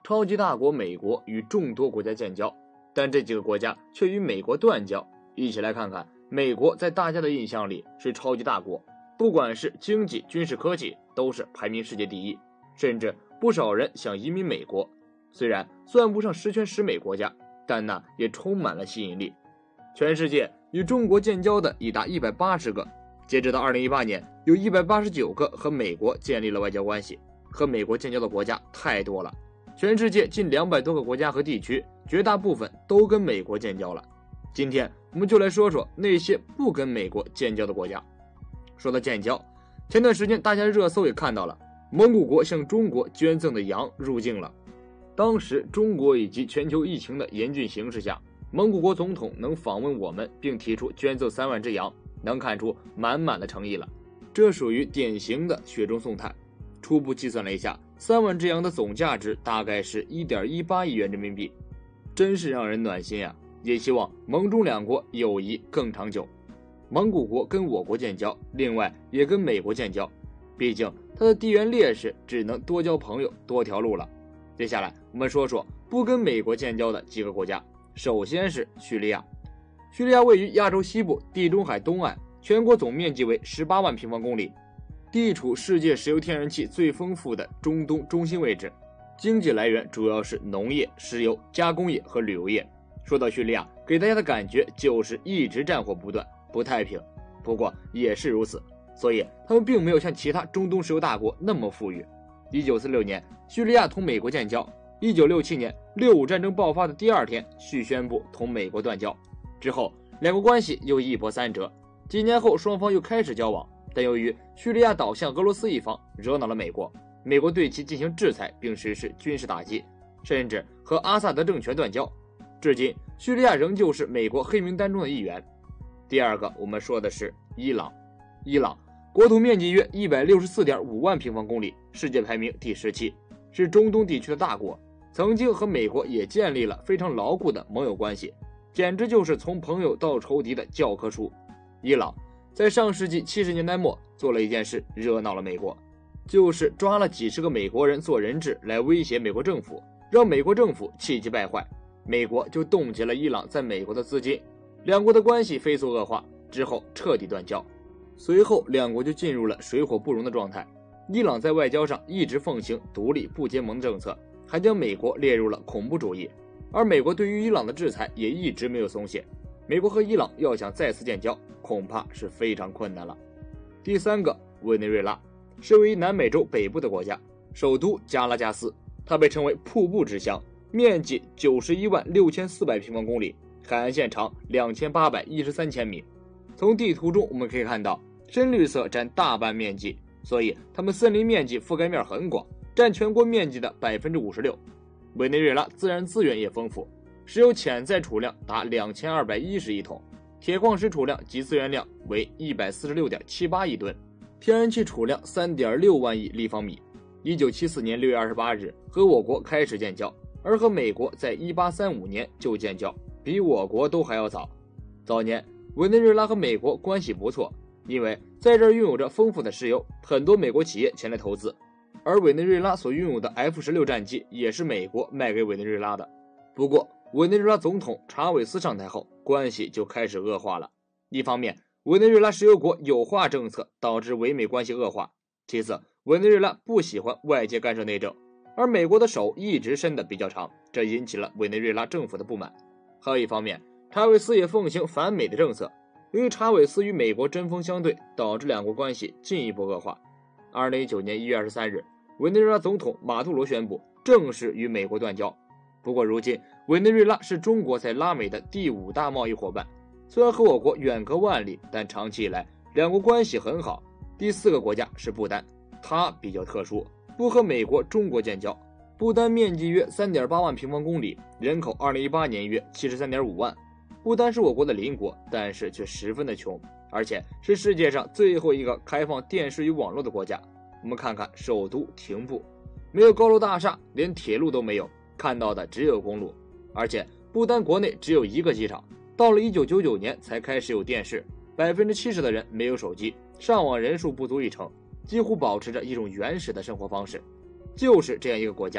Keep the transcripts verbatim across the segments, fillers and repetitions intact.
超级大国美国与众多国家建交，但这几个国家却与美国断交。一起来看看，美国在大家的印象里是超级大国，不管是经济、军事、科技，都是排名世界第一，甚至不少人想移民美国。虽然算不上十全十美国家，但那也充满了吸引力。全世界与中国建交的已达一百八十个，截止到二零一八年，有一百八十九个和美国建立了外交关系。和美国建交的国家太多了，全世界近两百多个国家和地区，绝大部分都跟美国建交了。今天我们就来说说那些不跟美国建交的国家。说到建交，前段时间大家热搜也看到了，蒙古国向中国捐赠的羊入境了。当时中国以及全球疫情的严峻形势下，蒙古国总统能访问我们并提出捐赠三万只羊，能看出满满的诚意了。这属于典型的雪中送炭。初步计算了一下，三万只羊的总价值大概是 一点一八亿元人民币，真是让人暖心啊！也希望蒙中两国友谊更长久。蒙古国跟我国建交，另外也跟美国建交，毕竟它的地缘劣势只能多交朋友多条路了。接下来我们说说不跟美国建交的几个国家。首先是叙利亚。叙利亚位于亚洲西部地中海东岸，全国总面积为十八万平方公里，地处世界石油天然气最丰富的中东中心位置，经济来源主要是农业、石油、加工业和旅游业。说到叙利亚，给大家的感觉就是一直战火不断，不太平。不过也是如此，所以他们并没有像其他中东石油大国那么富裕。一九四六年，叙利亚同美国建交。一九六七年，六五战争爆发的第二天，叙宣布同美国断交。之后，两国关系又一波三折。几年后，双方又开始交往。但由于叙利亚倒向俄罗斯一方，惹恼了美国，美国对其进行制裁并实施军事打击，甚至和阿萨德政权断交。至今，叙利亚仍旧是美国黑名单中的一员。第二个我们说的是伊朗。伊朗国土面积约 一百六十四点五万平方公里，世界排名第十七，是中东地区的大国，曾经和美国也建立了非常牢固的盟友关系，简直就是从朋友到仇敌的教科书。伊朗在上世纪七十年代末做了一件事，惹恼了美国，就是抓了几十个美国人做人质来威胁美国政府，让美国政府气急败坏，美国就冻结了伊朗在美国的资金，两国的关系飞速恶化，之后彻底断交。随后两国就进入了水火不容的状态。伊朗在外交上一直奉行独立不结盟的政策，还将美国列入了恐怖主义，而美国对于伊朗的制裁也一直没有松懈。美国和伊朗要想再次建交，恐怕是非常困难了。第三个，委内瑞拉是位于南美洲北部的国家，首都加拉加斯，它被称为瀑布之乡，面积九十一万六千四百平方公里，海岸线长两千八百一十三千米。从地图中我们可以看到，深绿色占大半面积，所以它们森林面积覆盖面很广，占全国面积的 百分之五十六。 委内瑞拉自然资源也丰富，石油潜在储量达两千二百一十亿桶，铁矿石储量及资源量为 一百四十六点七八亿吨，天然气储量 三点六万亿立方米。一九七四年六月二十八日和我国开始建交，而和美国在一八三五年就建交，比我国都还要早。早年委内瑞拉和美国关系不错，因为在这儿拥有着丰富的石油，很多美国企业前来投资，而委内瑞拉所拥有的 F 十六 战机也是美国卖给委内瑞拉的。不过委内瑞拉总统查韦斯上台后，关系就开始恶化了。一方面，委内瑞拉石油国有化政策导致委美关系恶化，其次，委内瑞拉不喜欢外界干涉内政，而美国的手一直伸得比较长，这引起了委内瑞拉政府的不满。还有一方面，查韦斯也奉行反美的政策，由于查韦斯与美国针锋相对，导致两国关系进一步恶化。二零一九年一月二十三日，委内瑞拉总统马杜罗宣布正式与美国断交。不过如今，委内瑞拉是中国在拉美的第五大贸易伙伴，虽然和我国远隔万里，但长期以来两国关系很好。第四个国家是不丹，它比较特殊，不和美国、中国建交。不丹面积约 三点八万平方公里，人口二零一八年约 七十三点五万。不丹是我国的邻国，但是却十分的穷，而且是世界上最后一个开放电视与网络的国家。我们看看首都廷布，没有高楼大厦，连铁路都没有，看到的只有公路。而且不丹国内只有一个机场，到了一九九九年才开始有电视， 百分之七十 的人没有手机，上网人数不足一成，几乎保持着一种原始的生活方式。就是这样一个国家，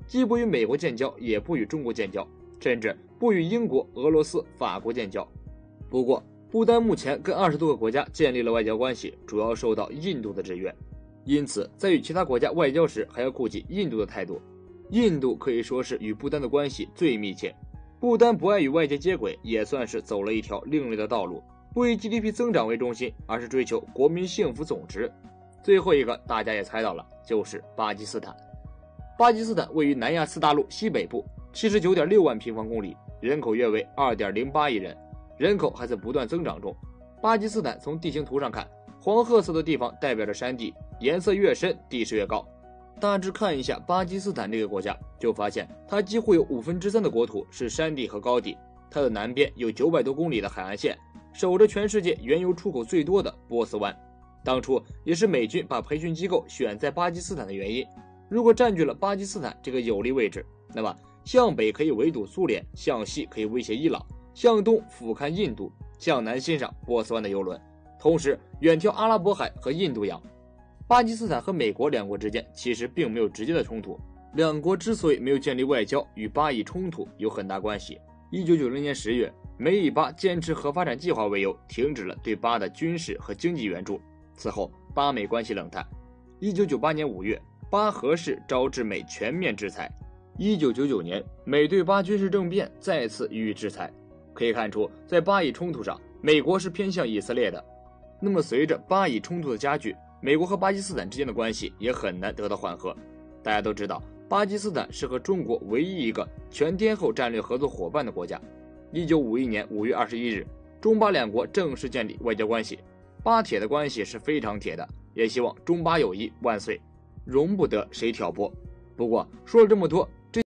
既不与美国建交，也不与中国建交，甚至不与英国、俄罗斯、法国建交。不过，不丹目前跟二十多个国家建立了外交关系，主要受到印度的制约，因此在与其他国家外交时还要顾及印度的态度。印度可以说是与不丹的关系最密切，不丹不爱与外界接轨，也算是走了一条另类的道路，不以 G D P 增长为中心，而是追求国民幸福总值。最后一个大家也猜到了，就是巴基斯坦。巴基斯坦位于南亚次大陆西北部， 七十九点六万平方公里，人口约为 二点零八亿人，人口还在不断增长中。巴基斯坦从地形图上看，黄褐色的地方代表着山地，颜色越深地势越高。大致看一下巴基斯坦这个国家，就发现它几乎有五分之三的国土是山地和高地，它的南边有九百多公里的海岸线，守着全世界原油出口最多的波斯湾。当初也是美军把培训机构选在巴基斯坦的原因。如果占据了巴基斯坦这个有利位置，那么向北可以围堵苏联，向西可以威胁伊朗，向东俯瞰印度，向南欣赏波斯湾的油轮，同时远眺阿拉伯海和印度洋。巴基斯坦和美国两国之间其实并没有直接的冲突，两国之所以没有建立外交，与巴以冲突有很大关系。一九九零年十月，美以巴坚持核发展计划为由，停止了对巴的军事和经济援助。此后，巴美关系冷淡。一九九八年五月，巴核试招致美全面制裁。一九九九年，美对巴军事政变再次予以制裁。可以看出，在巴以冲突上，美国是偏向以色列的。那么，随着巴以冲突的加剧，美国和巴基斯坦之间的关系也很难得到缓和。大家都知道，巴基斯坦是和中国唯一一个全天候战略合作伙伴的国家。一九五一年五月二十一日，中巴两国正式建立外交关系。巴铁的关系是非常铁的，也希望中巴友谊万岁，容不得谁挑拨。不过说了这么多，